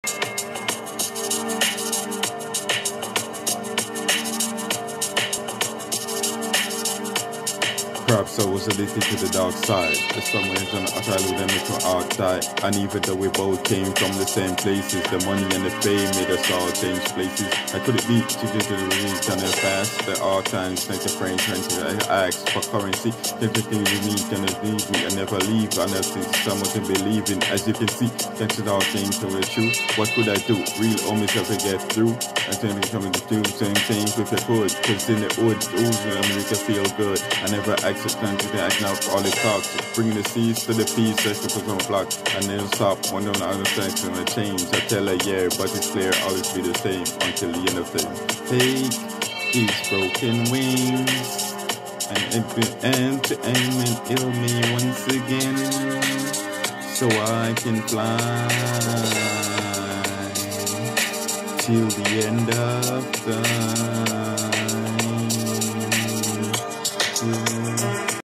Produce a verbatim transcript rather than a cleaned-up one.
Perhaps I was addicted to the dark side. The summer is on I tried with them little art die. And even though we both came from the same places, the money and the fame made us all change places. I couldn't beat to get to the release on the fast. The all times like the French trenches. I asked for currency. Everything we need gonna leave me. I never leave unless it's someone to believe in. As you can see, that's it all came to the truth. What could I do? Real homies have to get through. I think they coming to do same things if I could. Cause in the wood, ooh, I make you feel good. I never asked the country to act now for all the talks. Bring the seeds to the peace, that's because I'm blocked. And then stop, one don't understand and I change. I tell her, yeah, but it's clear, always be the same until the end of the take these broken wings and end to aim and ill me once again, so I can fly till the end of time.